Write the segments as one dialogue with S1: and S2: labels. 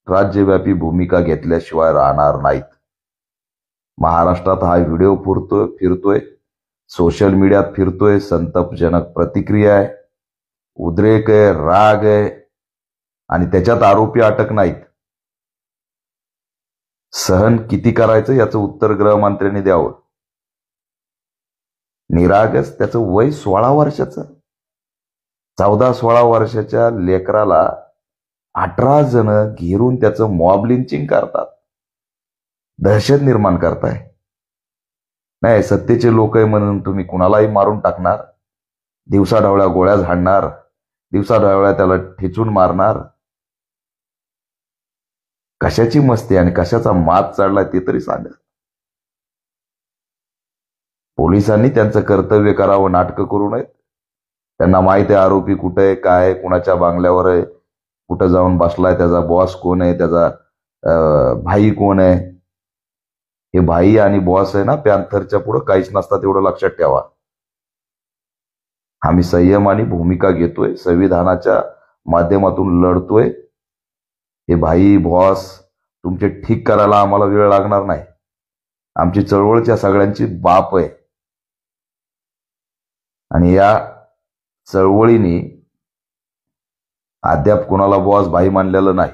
S1: राज्यव्यापी भूमिका घेतल्याशिवाय राहणार नाहीत. महाराष्ट्रात हा व्हिडिओ फिरतोय, सोशल मीडियात फिरतोय, संतापजनक प्रतिक्रिया आहे, उद्रेक आहे, राग आहे आणि त्याच्यात आरोपी अटक नाहीत. सहन किती करायचं याचं उत्तर गृहमंत्र्यांनी द्यावं. निरागस त्याचं वय 16 वर्षाचं. 14-16 वर्षाच्या लेकराला 18 जण घेरून त्याचं मॉब लिंचिंग करतात, दहशत निर्माण करताय. नाही, सत्तेचे लोक आहे म्हणून तुम्ही कुणालाही मारून टाकणार, दिवसाढवळ्या गोळ्या झाडणार, दिवसाढवळ्या त्याला ठेचून मारणार. कशाची मस्ती आणि कशाचा मात चढलाय ते तरी सांगा. पोलिसांनी त्यांचं कर्तव्य करावं, नाटकं करू नयेत. त्यांना माहिती आहे आरोपी कुठे आहे, काय आहे, कुणाच्या बांगल्यावर आहे, कुठं जाऊन बसलाय, त्याचा बॉस कोण आहे, त्याचा भाई कोण आहे. हे भाई आणि बॉस आहे ना, पॅन्थरच्या पुढे काहीच नसतात, एवढं लक्षात ठेवा. आम्ही संयम आणि भूमिका घेतोय, संविधानाच्या माध्यमातून लढतोय. हे भाई बॉस तुमचे ठीक करायला आम्हाला वेळ लागणार नाही. आमची चळवळच्या सगळ्यांची बाप आहे आणि या चळवळीने अद्याप कोणाला बॉस भाई मानलेलं नाही.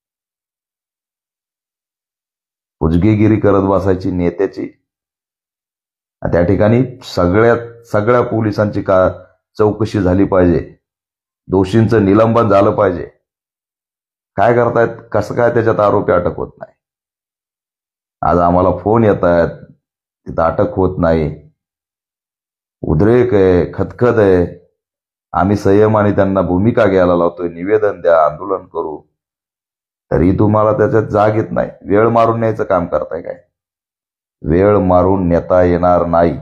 S1: उजगेगिरी करत बसायची नेत्याची. त्या ठिकाणी सगळ्या पोलिसांची चौकशी झाली पाहिजे, दोषींचं निलंबन झालं पाहिजे. काय करतायत, कसं काय त्याच्यात आरोपी अटक होत नाही. आज आम्हाला फोन येत आहेत, तिथं अटक होत नाही. उद्रेक आहे, खतखत आहे. आम्ही संयम आणि त्यांना भूमिका घ्यायला लावतोय, निवेदन द्या, आंदोलन करू, तरी तुम्हाला त्याच्यात जाग येत नाही. वेळ मारून न्यायचं काम करताय काय? वेळ मारून नेता येणार नाही.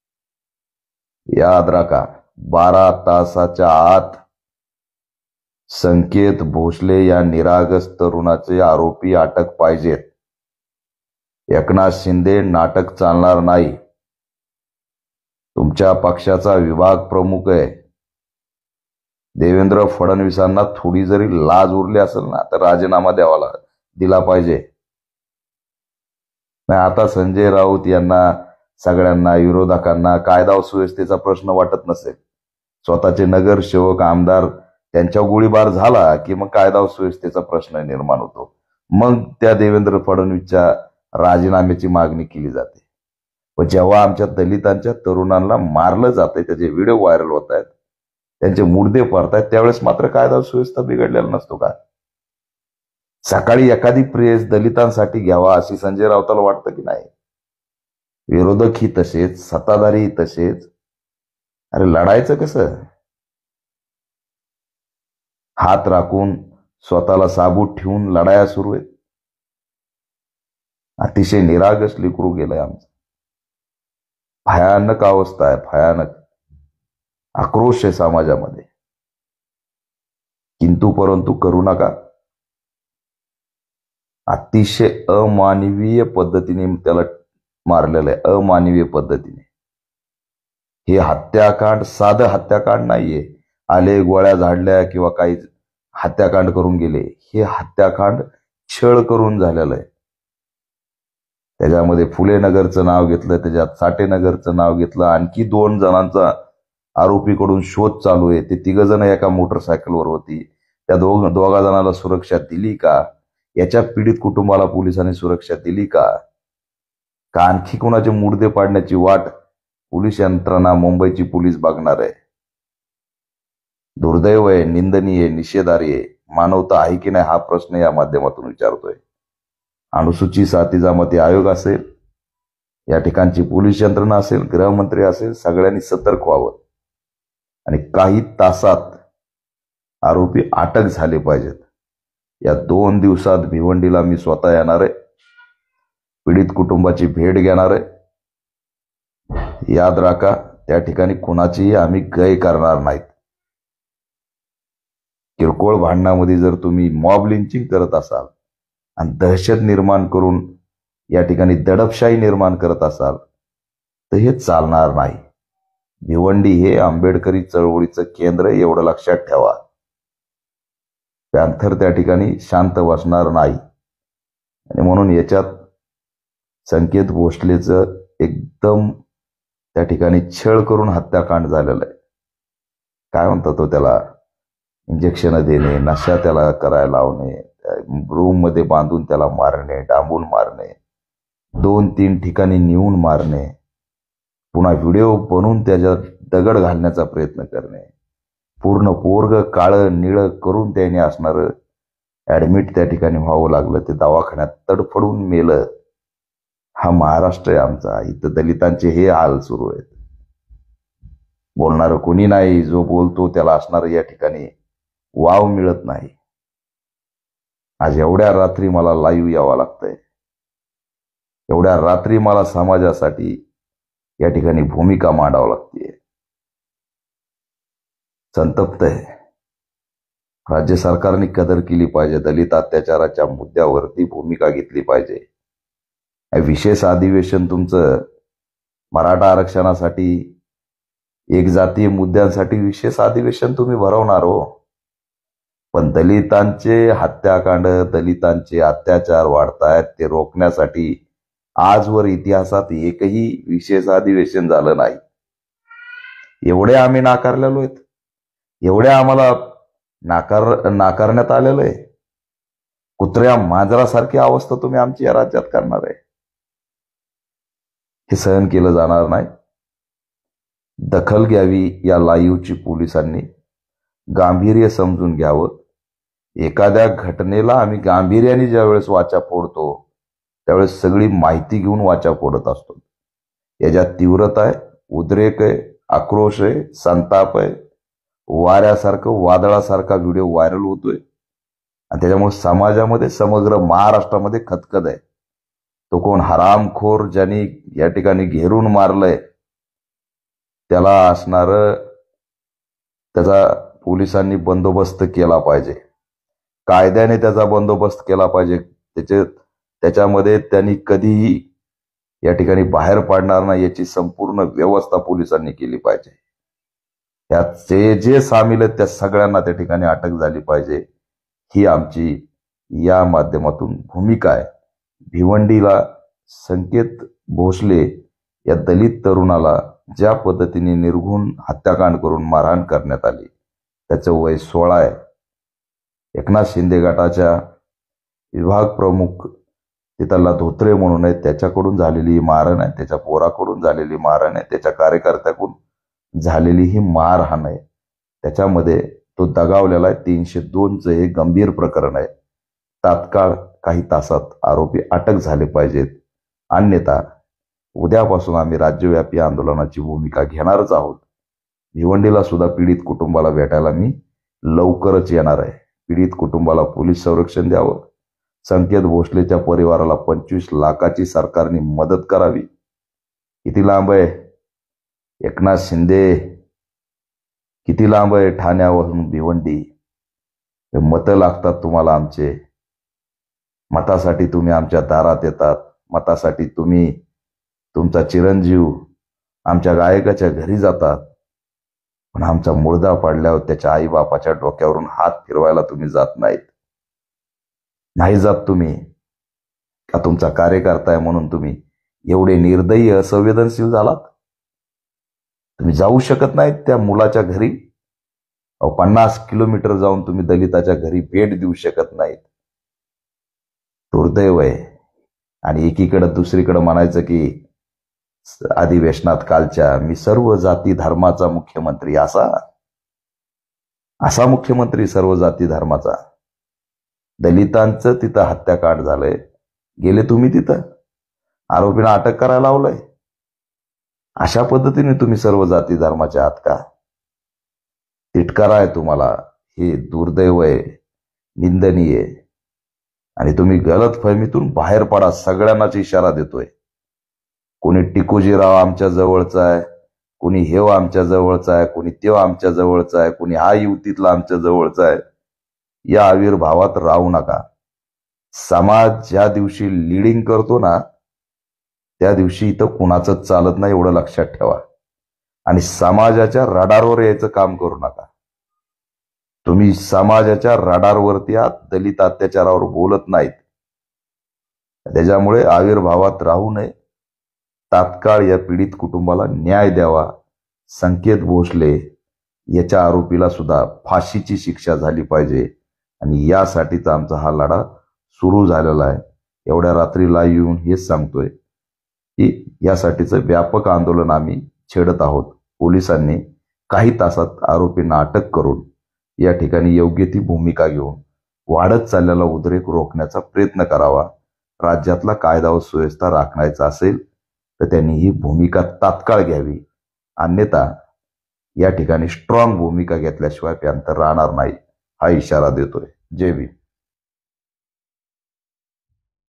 S1: याद राखा, 12 तासाच्या आत संकेत भोसले या निरागस तरुणाचे आरोपी अटक पाहिजेत. एकनाथ शिंदे नाटक चालणार नाही. तुमच्या पक्षाचा विभाग प्रमुख आहे. देवेंद्र फडणवीसांना थोडी जरी लाज उरली असेल ना, तर राजीनामा दिला पाहिजे. नाही, आता संजय राऊत यांना सगळ्यांना विरोधकांना कायदा व सुव्यवस्थेचा प्रश्न वाटत नसेल. स्वतःचे नगरसेवक आमदार त्यांच्या गोळीबार झाला की मग कायदा व सुव्यवस्थेचा प्रश्न निर्माण होतो. मग त्या देवेंद्र फडणवीसच्या राजीनाम्याची मागणी केली जाते. पण जेव्हा आमच्या दलितांच्या तरुणांना मारलं जातंय, त्याचे व्हिडिओ व्हायरल होत आहेत, त्यांचे मुर्दे पडतायत, त्यावेळेस मात्र कायदा व सुव्यवस्था बिघडलेला नसतो का? सकाळी एखादी प्रेस दलितांसाठी घ्यावा अशी संजय राऊताला वाटतं की नाही? विरोधकही तसेच, सत्ताधारीही तसेच. अरे लढायचं कसं? हात राखून स्वतःला साबूत ठेवून लढाया सुरू आहेत. अतिशय निरागस लेकरू गेलंय आमचं. भयानक अवस्था आहे, भयानक आक्रोश आहे समाजामध्ये. किंतु परंतु करू नका. अतिशय अमानवीय पद्धतीने त्याला मारलेलं आहे, अमानवीय पद्धतीने. हे हत्याकांड साधं हत्याकांड नाहीये. आले, गोळ्या झाडल्या किंवा काही हत्याकांड करून गेले. हे हत्याकांड छळ करून झालेलं आहे. त्याच्यामध्ये फुले नगरचं नाव घेतलं, त्याच्यात साठे नगरचं नाव घेतलं. आणखी 2 जणांचा आरोपीकडून शोध चालू आहे. ते 3 जण एका मोटरसायकलवर होती. त्या दोघा जणांना सुरक्षा दिली का? याच्या पीडित कुटुंबाला पोलिसांनी सुरक्षा दिली का? आणखी कोणाचे मुर्दे पाडण्याची वाट पोलीस यंत्रणा, मुंबईची पोलीस बघणार आहे? दुर्दैव आहे, निंदनीय, निषेधार्ह आहे. मानवता आहे की नाही हा प्रश्न या माध्यमातून विचारतोय. अनुसूचित जाती जमाती आयोग असेल, या ठिकाणची पोलीस यंत्रणा असेल, गृहमंत्री असेल, सगळ्यांनी सतर्क व्हावं आणि काही तासात आरोपी अटक झाले पाहिजेत. या 2 दिवसात भिवंडीला मी स्वतः येणार आहे, पीडित कुटुंबाची भेट घेणार आहे. याद राखा, त्या ठिकाणी कुणाचीही आम्ही गय करणार नाहीत. किरकोळ भांडणामध्ये जर तुम्ही मॉब लिंचिंग करत असाल आणि दहशत निर्माण करून या ठिकाणी दडपशाही निर्माण करत असाल तर हे चालणार नाही. भिवंडी हे आंबेडकरी चळवळीचं केंद्र, एवढं लक्षात ठेवा. पॅन्थर त्या ठिकाणी शांत बसणार नाही. आणि म्हणून याच्यात संकेत भोसलेचं एकदम त्या ठिकाणी छळ करून हत्याकांड झालेलं आहे. काय म्हणतात तो त्याला, इंजेक्शन देणे, नशा त्याला करायला लावणे, रूम मध्ये बांधून त्याला मारणे, डांबून मारणे, 2-3 ठिकाणी नेऊन मारणे, पुन्हा व्हिडिओ बनवून त्याच्यात दगड घालण्याचा प्रयत्न करणे, पूर्ण पोरग काळं निळं करून त्याने असणारं ऍडमिट त्या ठिकाणी व्हावं लागलं, ते दवाखान्यात तडफडून मेलं. हा महाराष्ट्र आहे आमचा. इथं दलितांचे हे हाल सुरू आहेत. बोलणारं कोणी नाही, जो बोलतो त्याला असणारं या ठिकाणी वाव मिळत नाही. आज एवढ्या रात्री मला लाईव्ह यावं लागतंय, एवढ्या रात्री मला समाजासाठी या ठिकाणी भूमिका मांडावं लागते. संतप्त आहे. राज्य सरकारने कदर केली पाहिजे, दलित अत्याचाराच्या मुद्द्यावरती भूमिका घेतली पाहिजे. विशेष अधिवेशन तुमचं मराठा आरक्षणासाठी, एक जातीय मुद्द्यांसाठी विशेष अधिवेशन तुम्ही भरवणार हो, पण दलितांचे हत्याकांड, दलितांचे अत्याचार वाढतायत, ते रोखण्यासाठी आजवर इतिहासात एकही विशेष अधिवेशन झालं नाही. एवढे आम्ही नाकारलेलो आहेत, एवढे आम्हाला नाकारण्यात आलेलं आहे. कुत्र्या मांजरासारखी अवस्था तुम्ही आमची या राज्यात करणार आहे, हे सहन केलं जाणार नाही. दखल घ्यावी या लाईव्हची पोलिसांनी, गांभीर्य समजून घ्यावं. एखाद्या घटनेला आम्ही गांभीर्याने ज्यावेळेस वाचा फोडतो त्यावेळेस सगळी माहिती घेऊन वाचा फोडत असतो. याच्यात तीव्रता आहे, उद्रेक आहे, आक्रोश आहे, संताप आहे, वाऱ्यासारखं वादळासारखा व्हिडिओ व्हायरल होतोय आणि त्याच्यामुळे समाजामध्ये, समग्र महाराष्ट्रामध्ये खतखत आहे. तो कोण हरामखोर ज्यांनी या ठिकाणी घेरून मारलंय त्याला असणारं, त्याचा पोलिसांनी बंदोबस्त केला पाहिजे, कायद्याने त्याचा बंदोबस्त केला पाहिजे. त्याच्यामध्ये त्यांनी कधीही या ठिकाणी बाहेर पडणार नाही याची संपूर्ण व्यवस्था पोलिसांनी केली पाहिजे. यात जे सामील आहेत त्या सगळ्यांना त्या ठिकाणी अटक झाली पाहिजे, ही आमची या माध्यमातून भूमिका आहे. भिवंडीला संकेत भोसले या दलित तरुणाला ज्या पद्धतीने निर्घुण हत्याकांड करून मारहाण करण्यात आली, त्याचं वय 16 आहे. एकनाथ शिंदे गटाच्या विभाग प्रमुख तिथला धोत्रे म्हणून आहे, त्याच्याकडून झालेली मारहाण आहे, त्याच्या पोराकडून झालेली मारहाण आहे, त्याच्या कार्यकर्त्याकडून झालेली ही मारहाण आहे. त्याच्यामध्ये तो दगावलेला आहे. 302चं हे गंभीर प्रकरण आहे. तात्काळ काही तासात आरोपी अटक झाले पाहिजेत, अन्यथा उद्यापासून आम्ही राज्यव्यापी आंदोलनाची भूमिका घेणारच आहोत. भिवंडीला सुद्धा पीडित कुटुंबाला भेटायला मी लवकरच येणार आहे. पीडित कुटुंबाला पोलीस संरक्षण द्यावं, संकेत भोसलेच्या परिवाराला 25 लाखाची सरकारने मदत करावी. किती लांब आहे एकनाथ शिंदे, किती लांब आहे ठाण्यावरून भिवंडी. मतं लागतात तुम्हाला आमचे, मतासाठी तुम्ही आमच्या दारात येतात, मतासाठी तुम्ही तुमचा चिरंजीव आमच्या गायकाच्या घरी जातात, पण आमचा मुर्दा पडल्यावर त्याच्या आई बापाच्या डोक्यावरून हात फिरवायला तुम्ही जात नाहीत. नाही जात तुम्ही का तुमचा कार्यकर्ता आहे म्हणून तुम्ही एवढे निर्दयी असंवेदनशील झालात? तुम्ही जाऊ शकत नाहीत त्या मुलाच्या घरी? 50 किलोमीटर जाऊन तुम्ही दलिताच्या घरी भेट देऊ शकत नाहीत. दुर्दैव आहे. आणि एकीकडे दुसरीकडे म्हणायचं की अधिवेशनात कालच्या मी सर्व जाती धर्माचा मुख्यमंत्री, असा मुख्यमंत्री सर्व जाती धर्माचा. दलितांचं तिथं हत्याकांड झालंय, गेले तुम्ही तिथं आरोपींना अटक करायला लावलंय. अशा पद्धतीने तुम्ही सर्व जाती धर्माचे आहात का? तिटकारा आहे तुम्हाला. हे दुर्दैव आहे, निंदनीय आहे. आणि तुम्ही गलतफहमीतून बाहेर पडा, सगळ्यांनाच इशारा देतोय. कोणी टिकोजीराव आमच्या जवळचा आहे, कोणी हेव आमच्या जवळचा आहे, कोणी तेव आमच्या जवळचा आहे, कोणी हा युतीतला आमच्या जवळचा आहे. या आविर्भावात राहू नका. समाज ज्या दिवशी लिडिंग करतो ना त्या दिवशी इथं कुणाचंच चालत नाही, एवढं लक्षात ठेवा. आणि समाजाच्या रडारवर यायचं काम करू नका. तुम्ही समाजाच्या रडारवरती आहात, दलित अत्याचारावर बोलत नाहीत. त्याच्यामुळे आविर्भावात राहू नये. तात्काळ या पीडित कुटुंबाला न्याय द्यावा. संकेत भोसले याच्या आरोपीला सुद्धा फाशीची शिक्षा झाली पाहिजे आणि यासाठीचा आमचा हा लढा सुरू झालेला आहे. एवढ्या रात्रीला येऊन हेच सांगतोय की यासाठीचं व्यापक आंदोलन आम्ही छेडत आहोत. पोलिसांनी काही तासात आरोपींना अटक करून या ठिकाणी योग्य ती भूमिका घेऊन वाढत चाललेला उद्रेक रोखण्याचा प्रयत्न करावा. राज्यातला कायदा व सुव्यवस्था राखण्याचा असेल तर त्यांनी ही भूमिका तात्काळ घ्यावी. अन्यथा या ठिकाणी स्ट्रॉंग भूमिका घेतल्याशिवाय त्यांतर राहणार नाही, हा इशारा देतोय. जय भीम.